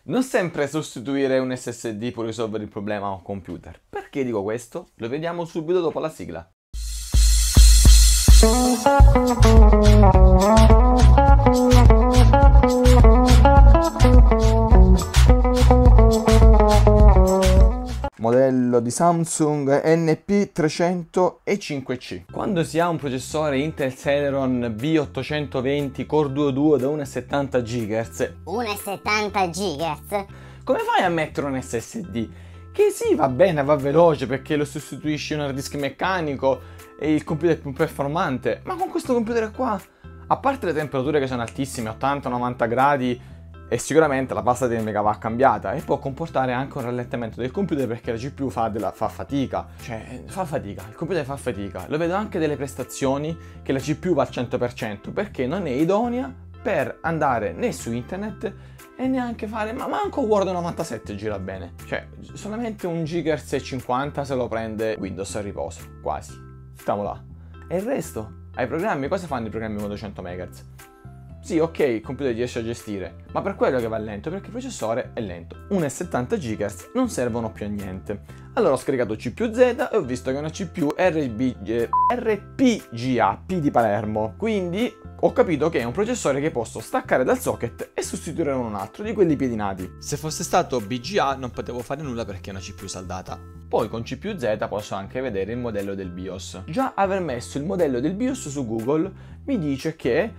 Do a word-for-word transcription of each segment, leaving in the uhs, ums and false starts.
Non sempre sostituire un S S D può risolvere il problema a un computer. Perché dico questo? Lo vediamo subito dopo la sigla. Modello di Samsung N P trecento e cinque C. Quando si ha un processore Intel Celeron B ottocentoventi Core Duo Duo da uno virgola settanta gigahertz, uno virgola settanta gigahertz? come fai a mettere un S S D? Che sì, va bene, va veloce perché lo sostituisci a un hard disk meccanico e il computer è più performante, ma con questo computer qua, a parte le temperature che sono altissime, ottanta novanta gradi, e sicuramente la pasta termica va cambiata e può comportare anche un rallentamento del computer perché la G P U fa, della, fa fatica, cioè fa fatica, il computer fa fatica. Lo vedo anche delle prestazioni che la C P U va al cento per cento perché non è idonea per andare né su internet e neanche fare, ma manco Word novantasette gira bene, cioè solamente un gigahertz e cinquanta se lo prende Windows a riposo, quasi, stiamo là. E il resto, ai programmi, cosa fanno i programmi con duecento megahertz? Sì, ok, il computer riesce a gestire, ma per quello che va lento, perché il processore è lento. uno virgola settanta gigahertz non servono più a niente. Allora ho scaricato C P U Z e ho visto che è una C P U R B, eh, R P G A, P di Palermo. Quindi ho capito che è un processore che posso staccare dal socket e sostituire con un altro di quelli piedinati. Se fosse stato B G A non potevo fare nulla perché è una C P U saldata. Poi con C P U Z posso anche vedere il modello del BIOS. Già aver messo il modello del BIOS su Google mi dice che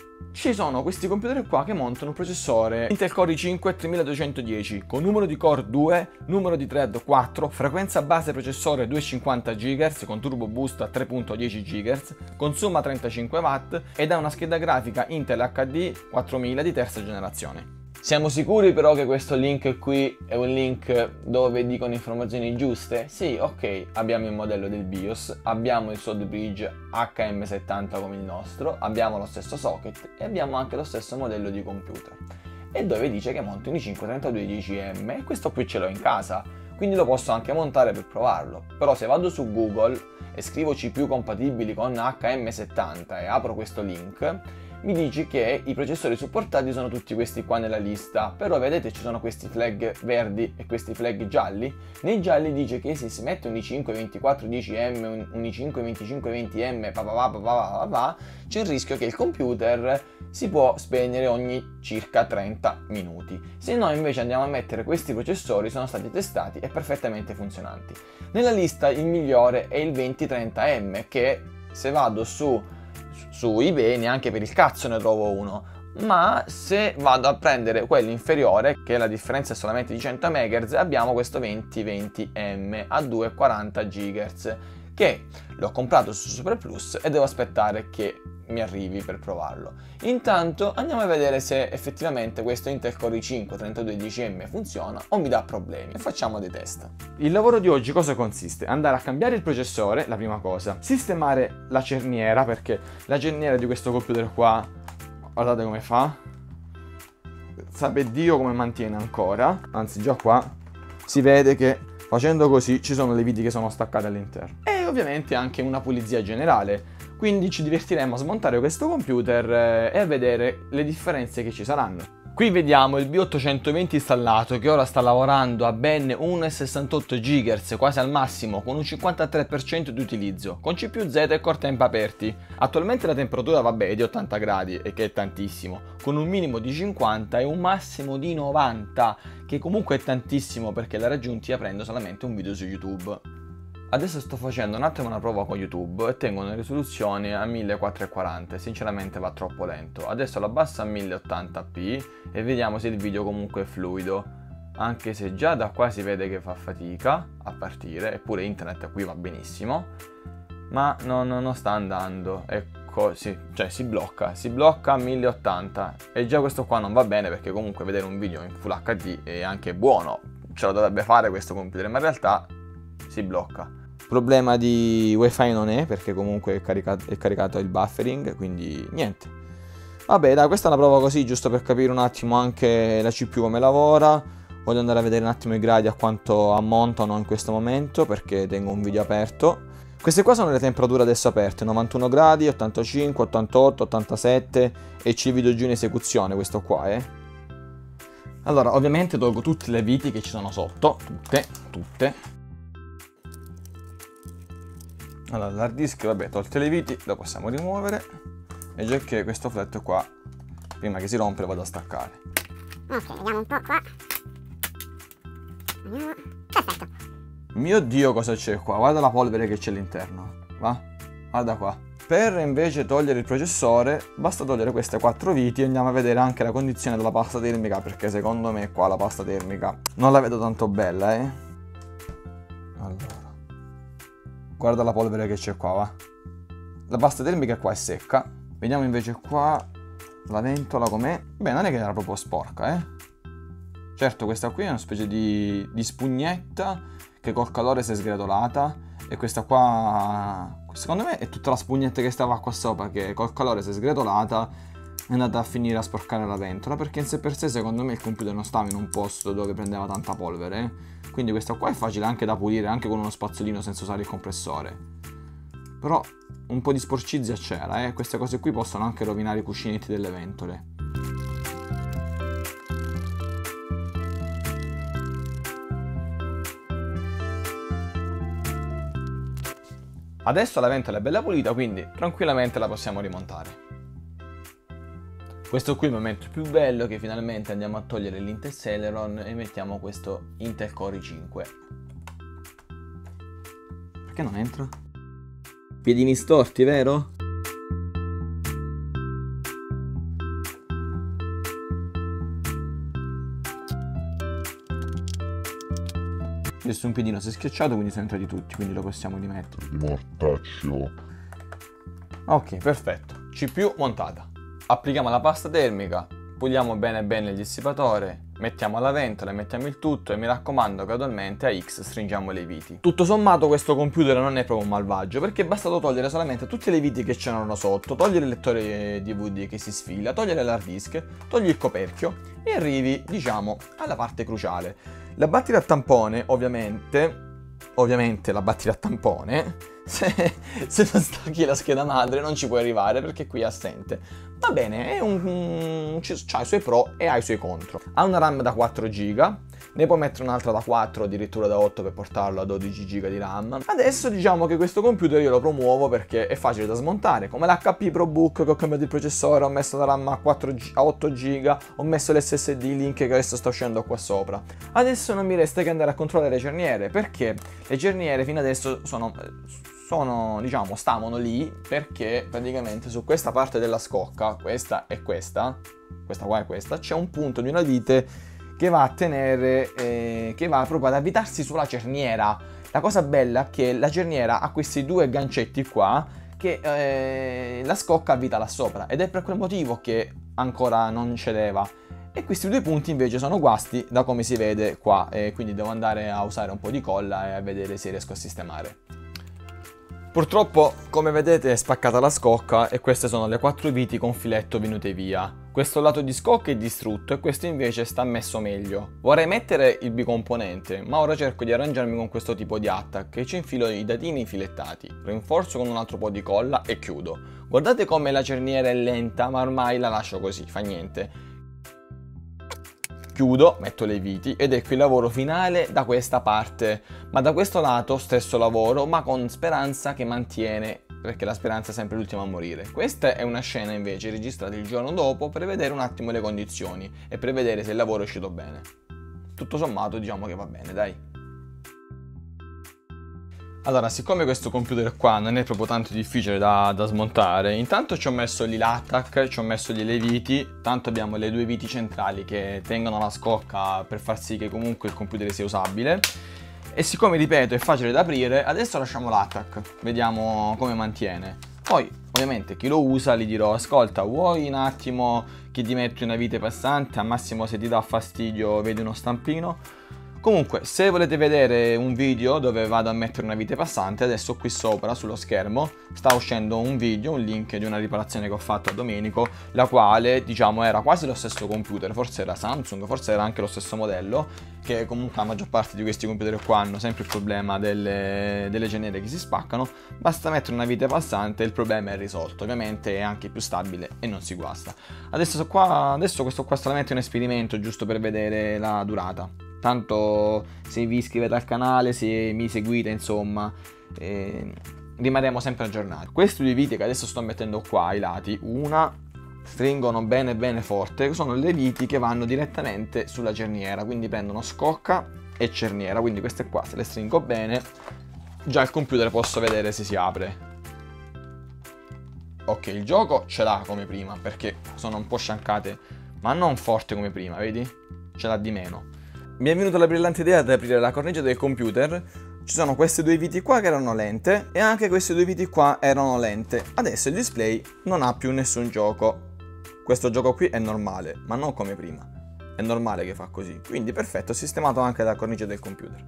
ci sono questi computer qua che montano un processore Intel Core i cinque tremiladuecentodieci con numero di core due, numero di thread quattro, frequenza base processore due virgola cinquanta gigahertz con turbo boost a tre virgola dieci gigahertz, consuma trentacinque watt ed ha una scheda grafica Intel H D quattromila di terza generazione. Siamo sicuri però che questo link qui è un link dove dicono informazioni giuste? Sì, ok, abbiamo il modello del BIOS, abbiamo il SOD Bridge H M settanta come il nostro, abbiamo lo stesso socket e abbiamo anche lo stesso modello di computer. E dove dice che monta un i cinque trentadue dieci M e questo qui ce l'ho in casa, quindi lo posso anche montare per provarlo. Però se vado su Google e scrivo C P U compatibili con H M settanta e apro questo link, mi dice che i processori supportati sono tutti questi qua nella lista, però vedete ci sono questi flag verdi e questi flag gialli. Nei gialli dice che se si mette un i cinque ventiquattro dieci M, un i cinque venticinque venti M, c'è il rischio che il computer si può spegnere ogni circa trenta minuti. Se noi invece andiamo a mettere questi processori, sono stati testati e perfettamente funzionanti. Nella lista il migliore è il venti trenta M, che se vado su su eBay neanche per il cazzo ne trovo uno, ma se vado a prendere quello inferiore, che la differenza è solamente di cento megahertz, abbiamo questo venti venti M a due virgola quaranta gigahertz, che l'ho comprato su Super Plus e devo aspettare che mi arrivi per provarlo. Intanto andiamo a vedere se effettivamente questo Intel Core i cinque trentadue dieci M funziona o mi dà problemi e facciamo dei test. Il lavoro di oggi cosa consiste? Andare a cambiare il processore, la prima cosa, sistemare la cerniera, perché la cerniera di questo computer qua, guardate come fa, sape Dio come mantiene ancora, anzi già qua si vede che facendo così ci sono le viti che sono staccate all'interno. E ovviamente anche una pulizia generale. Quindi ci divertiremo a smontare questo computer e a vedere le differenze che ci saranno. Qui vediamo il B ottocentoventi installato che ora sta lavorando a ben uno virgola sessantotto gigahertz, quasi al massimo, con un cinquantatré per cento di utilizzo, con C P U Z e core temp aperti. Attualmente la temperatura vabbè è di ottanta gradi, e che è tantissimo, con un minimo di cinquanta e un massimo di novanta, che comunque è tantissimo perché l'ha raggiunti aprendo solamente un video su YouTube. Adesso sto facendo un attimo una prova con YouTube e tengo una risoluzione a millequattrocentoquaranta e sinceramente va troppo lento. Adesso lo abbasso a mille ottanta p e vediamo se il video comunque è fluido, anche se già da qua si vede che fa fatica a partire, eppure internet qui va benissimo, ma no, no, non sta andando, ecco, sì, cioè si blocca, si blocca a mille ottanta e già questo qua non va bene perché comunque vedere un video in Full H D è anche buono, ce lo dovrebbe fare questo computer, ma in realtà si blocca. Problema di wifi non è, perché comunque è caricato, è caricato il buffering, quindi niente. Vabbè dai, questa è una prova così, giusto per capire un attimo anche la C P U come lavora. Voglio andare a vedere un attimo i gradi a quanto ammontano in questo momento, perché tengo un video aperto. Queste qua sono le temperature adesso aperte, novantuno gradi, ottantacinque, ottantotto, ottantasette e c'è il video giù in esecuzione questo qua, eh. Allora, ovviamente tolgo tutte le viti che ci sono sotto, tutte, tutte. Allora, l'hard disk, vabbè, tolte le viti, lo possiamo rimuovere. E già che questo fletto qua, prima che si rompe, lo vado a staccare. Ok, vediamo un po' qua. Perfetto. Mio Dio, cosa c'è qua? Guarda la polvere che c'è all'interno. Va? Guarda qua. Per invece togliere il processore, basta togliere queste quattro viti e andiamo a vedere anche la condizione della pasta termica, perché secondo me qua la pasta termica non la vedo tanto bella, eh. Allora. Guarda la polvere che c'è qua, va. La pasta termica qua è secca. Vediamo invece qua la ventola com'è. Beh, non è che era proprio sporca, eh. Certo, questa qui è una specie di, di spugnetta che col calore si è sgretolata. E questa qua, secondo me, è tutta la spugnetta che stava qua sopra, che col calore si è sgretolata, è andata a finire a sporcare la ventola, perché in sé per sé, secondo me, il computer non stava in un posto dove prendeva tanta polvere, eh. Quindi questa qua è facile anche da pulire, anche con uno spazzolino senza usare il compressore. Però un po' di sporcizia c'era, eh. Queste cose qui possono anche rovinare i cuscinetti delle ventole. Adesso la ventola è bella pulita, quindi tranquillamente la possiamo rimontare. Questo qui è il momento più bello, che finalmente andiamo a togliere l'Intel Celeron e mettiamo questo Intel Core i cinque. Perché non entra? Piedini storti, vero? Adesso un piedino si è schiacciato, quindi sono entrati tutti, quindi lo possiamo rimettere. Mortaccio. Ok, perfetto. C P U montata. Applichiamo la pasta termica, puliamo bene bene il dissipatore, mettiamo la ventola, mettiamo il tutto e mi raccomando, gradualmente a X stringiamo le viti. Tutto sommato questo computer non è proprio un malvagio, perché è bastato togliere solamente tutte le viti che c'erano sotto, togliere il lettore D V D che si sfila, togliere l'hard disk, togli il coperchio e arrivi, diciamo, alla parte cruciale. La batteria a tampone, ovviamente, ovviamente la batteria a tampone, se, se non stacchi la scheda madre non ci puoi arrivare perché qui è assente. Va bene, è un, un, ha i suoi pro e ha i suoi contro. Ha una RAM da quattro giga, ne puoi mettere un'altra da quattro, addirittura da otto per portarlo a dodici giga di RAM. Adesso diciamo che questo computer io lo promuovo perché è facile da smontare, come l'H P ProBook che ho cambiato il processore, ho messo la RAM a, quattro, a otto giga, ho messo l'S S D Link che adesso sta uscendo qua sopra. Adesso non mi resta che andare a controllare le cerniere, perché le cerniere fino adesso sono... sono, diciamo, stavano lì perché praticamente su questa parte della scocca, questa e questa, questa qua e questa, c'è un punto di una vite che va a tenere, eh, che va proprio ad avvitarsi sulla cerniera. La cosa bella è che la cerniera ha questi due gancetti qua che eh, la scocca avvita là sopra, ed è per quel motivo che ancora non cedeva. E questi due punti invece sono guasti da come si vede qua, e quindi devo andare a usare un po' di colla e a vedere se riesco a sistemare. Purtroppo, come vedete, è spaccata la scocca e queste sono le quattro viti con filetto venute via. Questo lato di scocca è distrutto e questo invece sta messo meglio. Vorrei mettere il bicomponente, ma ora cerco di arrangiarmi con questo tipo di attack e ci infilo i datini filettati, rinforzo con un altro po' di colla e chiudo. Guardate come la cerniera è lenta, ma ormai la lascio così, fa niente. Chiudo, metto le viti ed ecco il lavoro finale da questa parte, ma da questo lato stesso lavoro, ma con speranza che mantiene, perché la speranza è sempre l'ultima a morire. Questa è una scena invece registrata il giorno dopo per vedere un attimo le condizioni e per vedere se il lavoro è uscito bene. Tutto sommato diciamo che va bene, dai. Allora, siccome questo computer qua non è proprio tanto difficile da, da smontare, intanto ci ho messo lì l'attack, ci ho messo lì le viti, tanto abbiamo le due viti centrali che tengono la scocca per far sì che comunque il computer sia usabile. E siccome, ripeto, è facile da aprire, adesso lasciamo l'attack, vediamo come mantiene. Poi, ovviamente, chi lo usa gli dirò, ascolta, vuoi un attimo che ti metto una vite passante, al massimo se ti dà fastidio vedi uno stampino? Comunque, se volete vedere un video dove vado a mettere una vite passante, adesso qui sopra sullo schermo sta uscendo un video, un link di una riparazione che ho fatto a Domenico, la quale diciamo era quasi lo stesso computer, forse era Samsung, forse era anche lo stesso modello, che comunque la maggior parte di questi computer qua hanno sempre il problema delle, delle genere che si spaccano. Basta mettere una vite passante e il problema è risolto, ovviamente è anche più stabile e non si guasta. Adesso, qua, adesso questo qua è solamente un esperimento giusto per vedere la durata. Tanto se vi iscrivete al canale, se mi seguite, insomma, eh, rimarremo sempre aggiornati. Queste due viti che adesso sto mettendo qua ai lati, una stringono bene bene forte, sono le viti che vanno direttamente sulla cerniera, quindi prendono scocca e cerniera, quindi queste qua se le stringo bene, già il computer posso vedere se si apre. Ok, il gioco ce l'ha come prima, perché sono un po' sciancate, ma non forte come prima, vedi? Ce l'ha di meno. Mi è venuta la brillante idea di aprire la cornice del computer. Ci sono queste due viti qua che erano lente e anche queste due viti qua erano lente. Adesso il display non ha più nessun gioco. Questo gioco qui è normale, ma non come prima. È normale che fa così. Quindi perfetto, ho sistemato anche la cornice del computer.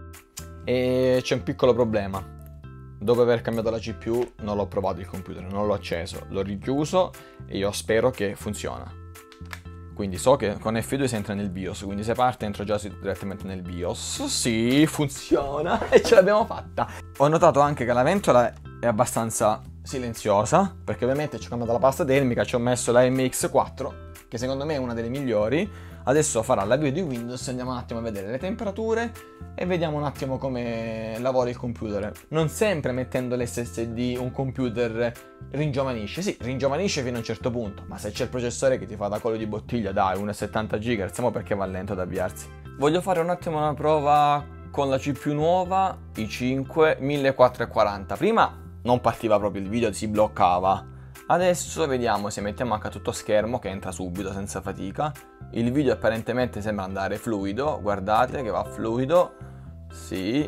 E c'è un piccolo problema. Dopo aver cambiato la C P U non l'ho provato il computer, non l'ho acceso, l'ho richiuso e io spero che funziona. Quindi so che con F due si entra nel BIOS, quindi se parte entro già direttamente nel BIOS. Sì, funziona e ce l'abbiamo fatta. Ho notato anche che la ventola è abbastanza silenziosa, perché ovviamente ci ho cambiato la pasta termica, ci ho messo la M X quattro, che secondo me è una delle migliori. Adesso farà l'avvio di Windows, andiamo un attimo a vedere le temperature e vediamo un attimo come lavora il computer. Non sempre mettendo l'S S D un computer ringiovanisce, sì, ringiovanisce fino a un certo punto, ma se c'è il processore che ti fa da collo di bottiglia, dai, uno virgola settanta gigahertz, ma perché va lento ad avviarsi? Voglio fare un attimo una prova con la C P U nuova, i cinque millequattrocentoquaranta. Prima non partiva proprio il video, si bloccava. Adesso vediamo se mettiamo anche a tutto schermo, che entra subito senza fatica. Il video apparentemente sembra andare fluido, guardate che va fluido, sì,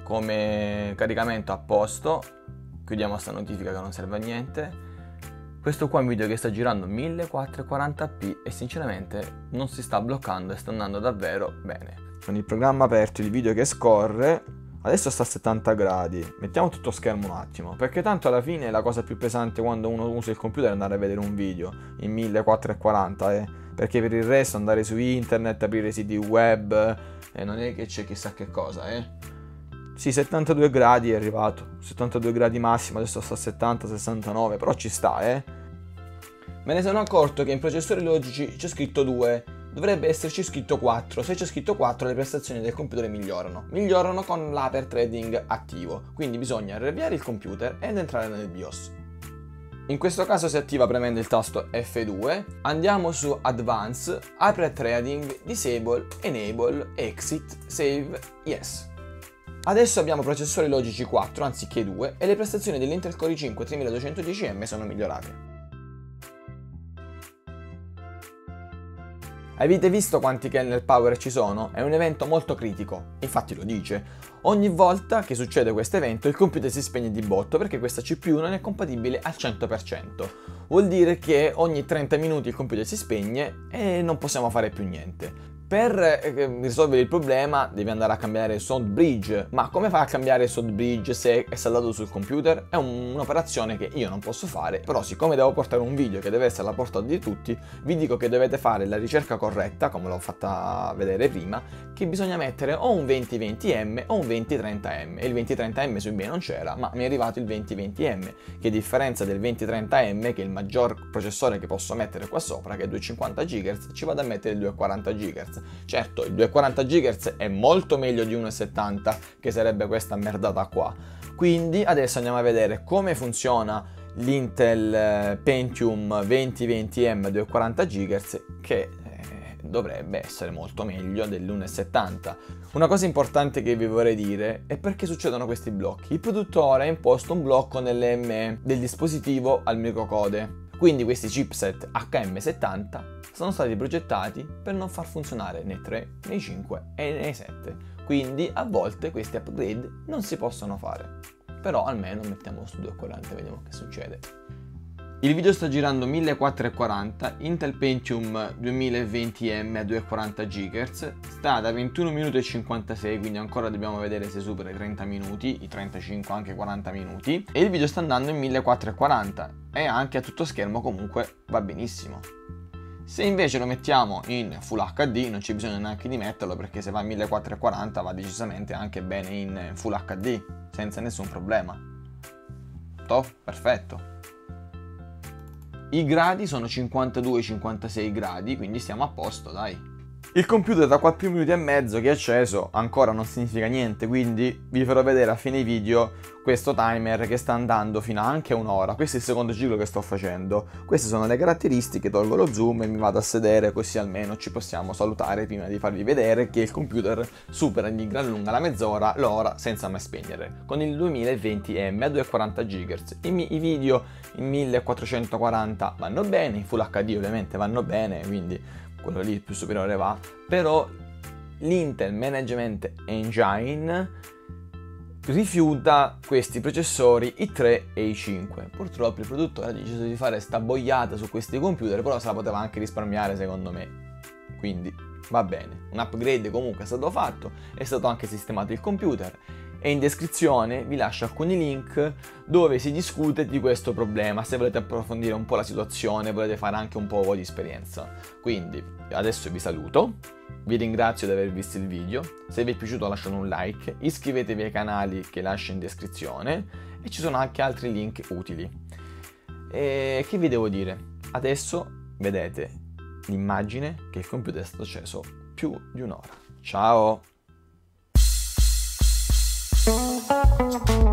come caricamento a posto. Chiudiamo sta notifica che non serve a niente. Questo qua è un video che sta girando millequattrocentoquaranta p e sinceramente non si sta bloccando e sta andando davvero bene. Con il programma aperto, il video che scorre, adesso sta a settanta gradi, mettiamo tutto schermo un attimo, perché tanto alla fine la cosa più pesante quando uno usa il computer è andare a vedere un video in millequattrocentoquaranta, eh, perché per il resto andare su internet, aprire siti web, eh, non è che c'è chissà che cosa, eh. Sì, settantadue gradi è arrivato, settantadue gradi massimo, adesso sta a settanta sessantanove, però ci sta, eh. Me ne sono accorto che in processori logici c'è scritto due. Dovrebbe esserci scritto quattro, se c'è scritto quattro le prestazioni del computer migliorano, migliorano con l'hyper threading attivo, quindi bisogna riavviare il computer ed entrare nel BIOS. In questo caso si attiva premendo il tasto F due, andiamo su Advanced, Hyper Threading, Disable, Enable, Exit, Save, Yes. Adesso abbiamo processori logici quattro anziché due e le prestazioni dell'Intel Core i cinque tremiladuecento dieci M sono migliorate. Avete visto quanti kernel power ci sono? È un evento molto critico, infatti lo dice. Ogni volta che succede questo evento il computer si spegne di botto perché questa C P U non è compatibile al cento per cento. Vuol dire che ogni trenta minuti il computer si spegne e non possiamo fare più niente. Per risolvere il problema devi andare a cambiare il sound bridge, ma come fai a cambiare il sound bridge se è saldato sul computer? È un'operazione che io non posso fare, però siccome devo portare un video che deve essere alla portata di tutti, vi dico che dovete fare la ricerca corretta, come l'ho fatta vedere prima, che bisogna mettere o un venti venti M o un venti trenta M, e il venti trenta M sui miei non c'era, ma mi è arrivato il venti venti M, che a differenza del venti trenta M, che è il maggior processore che posso mettere qua sopra, che è duecentocinquanta gigahertz, ci vado a mettere il duecentoquaranta gigahertz. Certo, il duecentoquaranta gigahertz è molto meglio di uno virgola settanta, che sarebbe questa merdata qua. Quindi adesso andiamo a vedere come funziona l'Intel Pentium venti venti M duecentoquaranta gigahertz, che eh, dovrebbe essere molto meglio dell'uno virgola settanta. Una cosa importante che vi vorrei dire è perché succedono questi blocchi. Il produttore ha imposto un blocco nell'E M E del dispositivo al microcode. Quindi questi chipset H M settanta sono stati progettati per non far funzionare né tre, né cinque e né sette. Quindi a volte questi upgrade non si possono fare. Però almeno mettiamolo su duecentoquaranta e vediamo che succede. Il video sta girando millequattrocentoquaranta, Intel Pentium duemilaventi M a duecentoquaranta gigahertz, sta da ventuno minuti e cinquantasei, quindi ancora dobbiamo vedere se supera i trenta minuti, i trentacinque, anche quaranta minuti, e il video sta andando in millequattrocentoquaranta e anche a tutto schermo comunque va benissimo. Se invece lo mettiamo in Full acca di non c'è bisogno neanche di metterlo, perché se va a millequattrocentoquaranta va decisamente anche bene in Full acca di, senza nessun problema. Top, perfetto. I gradi sono cinquantadue cinquantasei gradi, quindi stiamo a posto, dai. Il computer da quattro minuti e mezzo che è acceso ancora non significa niente, quindi vi farò vedere a fine video questo timer che sta andando fino a anche un'ora. Questo è il secondo ciclo che sto facendo. Queste sono le caratteristiche, tolgo lo zoom e mi vado a sedere, così almeno ci possiamo salutare prima di farvi vedere che il computer supera di gran lunga la mezz'ora, l'ora senza mai spegnere, con il duemilaventi M a duecentoquaranta gigahertz. I, I video in millequattrocentoquaranta vanno bene, in Full acca di ovviamente vanno bene, quindi quello lì il più superiore va, però l'Intel Management Engine rifiuta questi processori i tre e i cinque. Purtroppo il produttore ha deciso di fare sta boiata su questi computer, però se la poteva anche risparmiare secondo me, quindi va bene. Un upgrade comunque è stato fatto, è stato anche sistemato il computer, e in descrizione vi lascio alcuni link dove si discute di questo problema, se volete approfondire un po' la situazione, volete fare anche un po' di esperienza. Quindi adesso vi saluto, vi ringrazio di aver visto il video, se vi è piaciuto lasciate un like, iscrivetevi ai canali che lascio in descrizione e ci sono anche altri link utili. E che vi devo dire? Adesso vedete l'immagine che il computer è stato acceso più di un'ora. Ciao! Thank you.